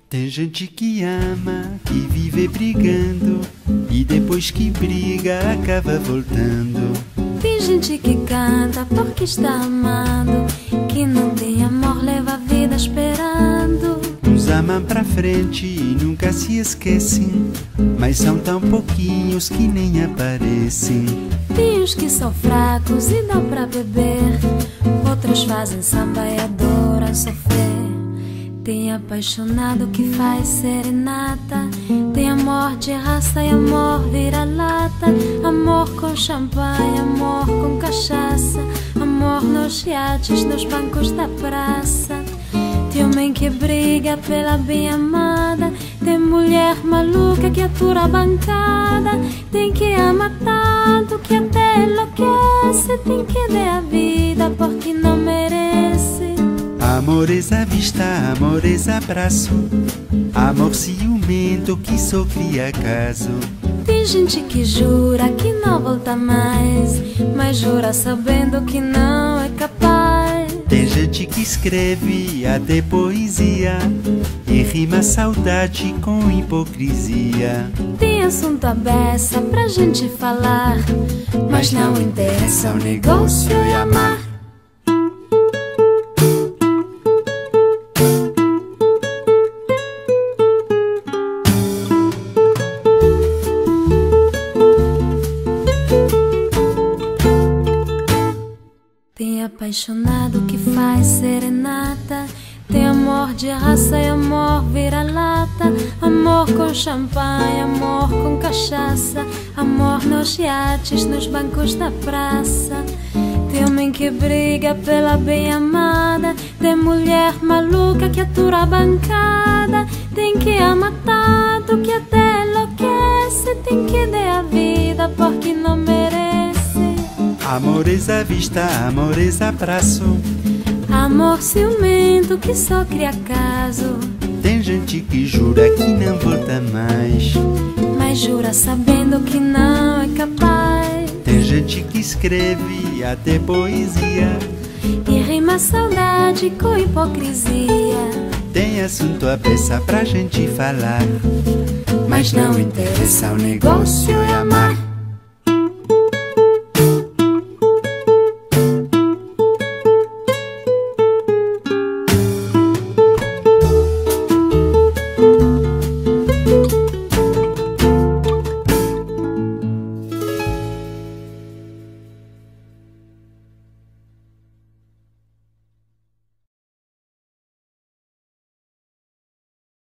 Tem gente que ama, que vive brigando, e depois que briga acaba voltando. Tem gente que canta porque está amando, que não tem amor, leva a vida esperando. Uns amam pra frente e nunca se esquecem, mas são tão pouquinhos que nem aparecem. Tem uns que são fracos e dão pra beber, outros fazem samba e adoram sofrer. Tem apaixonado que faz serenata, tem amor de raça e amor vira-lata. Amor com champanhe, amor com cachaça, amor nos iates, nos bancos da praça. Tem homem que briga pela bem amada, tem mulher maluca que atura a bancada. Tem que ama tanto que até enlouquece, tem que dar a vida porque não merece. Amores à vista, amores a abraço, amor ciumento que só cria caso. Tem gente que jura que não volta mais, mas jura sabendo que não é capaz. Tem gente que escreve até poesia e rima saudade com hipocrisia. Tem assunto à beça pra gente falar, mas não interessa, o negócio é amar. Tem apaixonado que faz serenata, tem amor de raça e amor vira-lata. Amor com champanhe, amor com cachaça, amor nos iates, nos bancos da praça. Tem homem que briga pela bem amada, tem mulher maluca que atura a bancada. Tem que ama tanto que até enlouquece, tem que dar a vida porque não merece. Amores à vista, amores a abraço, amor ciumento que só cria caso. tem gente que jura que não volta mais, mas jura sabendo que não é capaz. tem gente que escreve até poesia e rima saudade com hipocrisia. Tem assunto à beça pra gente falar, mas não interessa, o negócio é amar.